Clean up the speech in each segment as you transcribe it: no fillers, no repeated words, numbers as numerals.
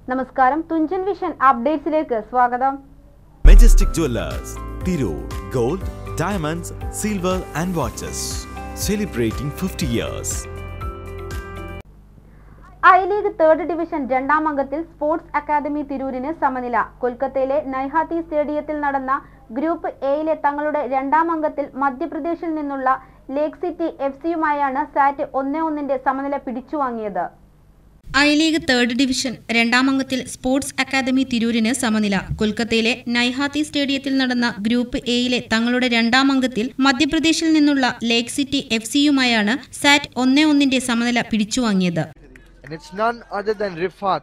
നമസ്കാരം, തുഞ്ചൻ വിഷൻ അപ്ഡേറ്റ്സിലേക്ക് സ്വാഗതം. Majestic Jewelers, Tirur, Gold, Diamonds, Silver and Watches, celebrating 50 years. I League third division രണ്ടാം അംഗത്തിൽ sports academy തിരൂരിന് സമനില. കൊൽക്കത്തയിലെ നൈഹാത്തി സ്റ്റേഡിയത്തിൽ നടന്ന ഗ്രൂപ്പ് എയിലെ തങ്ങളുടെ രണ്ടാം അംഗത്തിൽ മധ്യപ്രദേശിൽ നിന്നുള്ള ലേക്ക് സിറ്റി എഫ്സിയുമായാണ് സാറ്റ് 1-1 സമനില പിടിച്ചുവാങ്ങിയത്. ഐ ലീഗ് തേർഡ് ഡിവിഷൻ രണ്ടാം അംഗത്തിൽ സ്പോർട്സ് അക്കാദമി തിരൂരിന് സമനില. കൊൽക്കത്തയിലെ നൈഹാത്തി സ്റ്റേഡിയത്തിൽ നടന്ന ഗ്രൂപ്പ് എയിലെ തങ്ങളുടെ രണ്ടാം അംഗത്തിൽ മധ്യപ്രദേശിൽ നിന്നുള്ള ലേക്ക് സിറ്റി എഫ്സിയുമായാണ് സാറ്റ് 1-1 സമനില പിടിച്ചുവാങ്ങിയത്. And it's none other than Rifat.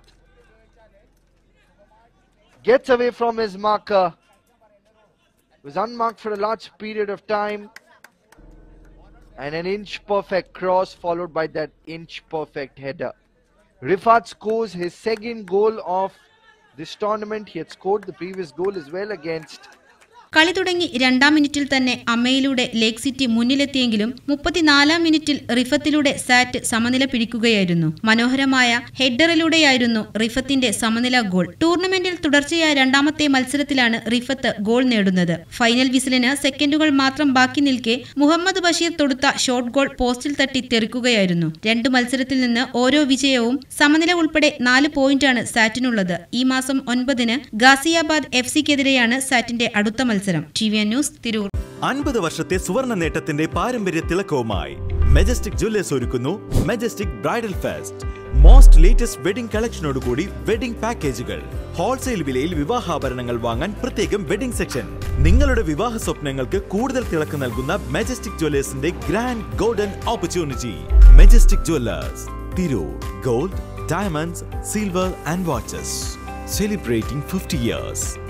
Gets away from his marker. Was unmarked for a large period of time. And an inch perfect cross followed by that inch perfect header. Rifat scores his second goal of this tournament. He had scored the previous goal as well against. കളി തുടങ്ങി 2-ാം മിനിറ്റിൽ തന്നെ അമ്മയിലൂടെ ലേക്ക് city മുന്നിലെത്തിയെങ്കിലും 34-ാം മിനിറ്റിൽ റിഫത്തിലൂടെ സാറ്റ് സമനില പിടിക്കുകയായിരുന്നു. മനോഹരമായ ഹെഡറിലൂടെയായിരുന്നു റിഫത്തിന്റെ സമനില goal. ടൂർണമെന്റിൽ തുടർച്ചയായ രണ്ടാമത്തെ മത്സരത്തിലാണ് റിഫത്ത് ഗോൾ നേടുന്നത്. ഫൈനൽ വിസിലിന് സെക്കൻഡുകൾ മാത്രം ബാക്കി നിൽക്കെ മുഹമ്മദ് ബഷീർ തൊടുത്ത ഷോട്ട് ഗോൾ പോസ്റ്റിൽ തട്ടി തെറിക്കുകയായിരുന്നു. 2 മത്സരത്തിൽ നിന്ന് ഓരോ വിജയവും സമനില ഉൾപ്പെടെ 4 പോയിന്റാണ് സാറ്റിനുള്ളത്. ഈ മാസം 9-ന് ഗാസിയാബാദ് എഫ്സിക്കെതിരെയാണ് സാറ്റിന്റെ അടുത്ത മത്സരം. TVN news, Tirur. 50 വർഷത്തെ സുവർണ നേട്ടത്തിന്റെ പാരമ്പര്യ തിളക്കവുമായി മെജസ്റ്റിക് ജ്വല്ലേഴ്സ് ഒരുക്കുന്നു Majestic bridal fest. Most latest wedding കളക്ഷനോടുകൂടി വെഡിംഗ് പാക്കേജുകൾ. ഹോൾസെയിൽ വിലയിൽ വിവാഹാഭരണങ്ങൾ വാങ്ങാൻ പ്രത്യേകം വെഡിംഗ് സെക്ഷൻ. നിങ്ങളുടെ വിവാഹ സ്വപ്നങ്ങൾക്ക് കൂടുതൽ തിളക്കം നൽകുന്ന മെജസ്റ്റിക് ജ്വല്ലേഴ്സിന്റെ grand golden opportunity. Majestic Jewellers, Tirur. Gold, diamonds, silver and watches, celebrating 50 years.